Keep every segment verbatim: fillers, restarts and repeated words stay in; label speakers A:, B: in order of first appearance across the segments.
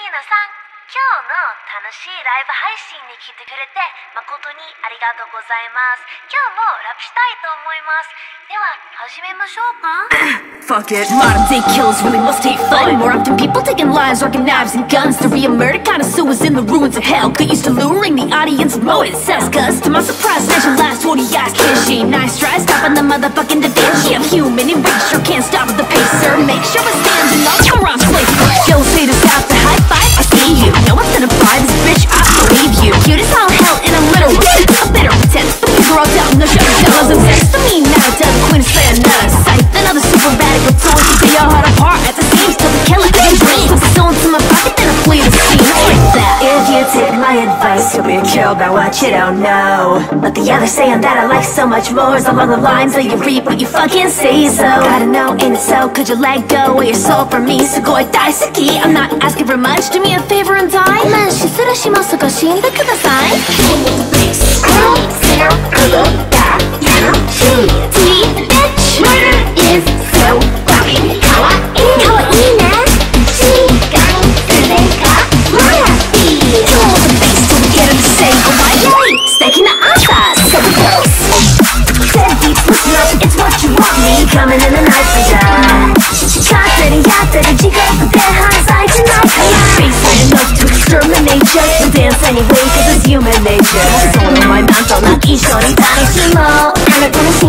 A: 皆さん、今日の楽しいライブ配信に来てくれて誠にありがとうございます。今日もラップしたいと思います。では始めましょうか。
B: Fuck it. Modern day killers really must take flight. More often people taking lives, rocking knives and guns. To be a murder connoisseurs in the ruins of hell. Get used to luring the audience with more incest. Cause to my surprise, snatching last forty eyes can't she nice try stopping the motherfucking Da Vinci. I'm human and rage, sure can't stop at the pace, sir. Make sure it stands in all the wrong place. Yo, say this out the high five, I see you. No one's gonna buy this bitch, I believe you. Cute as all hell in a literal sense. A bitter pretense, but these are all down, no sugar dollars and sex. For me now, tell the queen to slay another sight. Another super radical tone to tear your heart apart at the seams till the killer I dream. Put the stone to my pocket, then I flee the scene. Like that. If you take my advice, you'll be killed by what you don't know. But the other saying that I like so much more is along the lines of you reap what you fucking say. So gotta know, ain't it so? Could you let go of your soul for me? So go daisuki, I'm not asking for much. Do me a favor and die. ごめん、失礼しますが死んでください。Murder is so fucking kawaii. Kawaii ne. Shigan sureka marathi. Kill the bass till we get him to say Hawaii. Steaking the answers, so close. Deadbeat, listen up, it's what you want me. Coming in the night for ya. Shotting, yatting, jigoku de hanzai tonight. Face enough to exterminate ya. We'll dance anyway, cause it's human nature. So no, my man don't not eat shorty. Danishimo, and I'm gonna see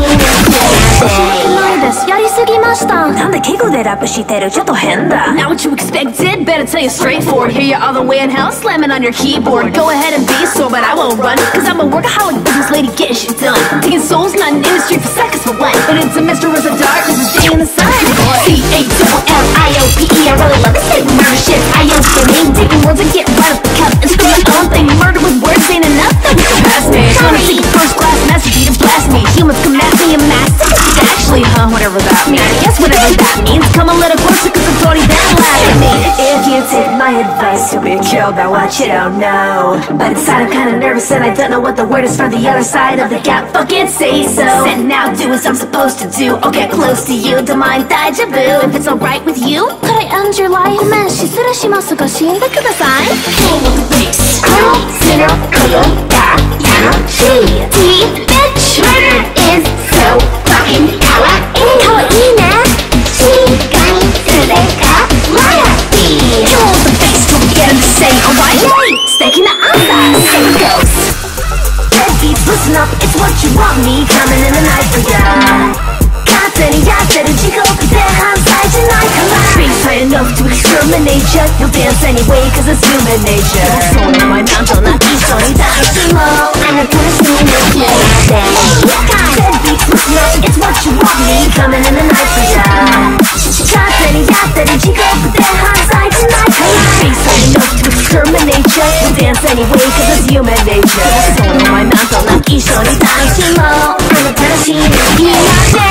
B: you. やりすぎました。なんで敬語でラップしてる？ちょっと変だ。Not what you expected, better tell you straightforward. Hear you all the way in hell, slamming on your keyboard. Go ahead and be sore, but I won't run. Cause I'm a workaholic business lady getting shit done. Taking souls, not an industry for seconds for one. But it's a mistress of darkness, a day in the sun. C A double L I O P E, I really love this type of murder shit. I O for me, taking words and get right up the cup. And screw my own thing, murder with words ain't enough. That we can pass me. Trying to take a first class message to blast me. Humans come at me and master. Actually, huh, whatever that means. I guess whatever that means. Come a little closer cause it's already that loud at me. If you take my advice, you'll be killed by what you don't know. But inside I'm kinda nervous and I don't know what the word is from the other side of the gap. Fucking say so. Said now do as I'm supposed to do. I'll get close to you, don't mind deja vu. If it's alright with you, could I end your life? ごめん、失礼しますが死んでください。King of the beast. Closeの声が楽しい。Deep bitch. Murder is so fucking kawaii. Kawaii ne. Shigan sureka marathi. Kill the bass till we get him to say Hawaii. Steaking the answers, so it goes. Deadbeats, listen up, it's what you want me. Coming in the night for ya. Kateri yateri jigoku de hanzai tonight. Face high enough to exterminate ya. You'll dance anyway cause it's human nature. So no, my man don't not eat shorty danishimo. And I'm gonna see you Deadbeats, listen up, it's what you want me. Coming in the night for ya. Kateri yateri jigoku de hanzai tonight. Face high enough to exterminate ya. You'll dance anyway cause it's human nature. So no, my man don't not eat shorty danishimo. And I'm gonna see you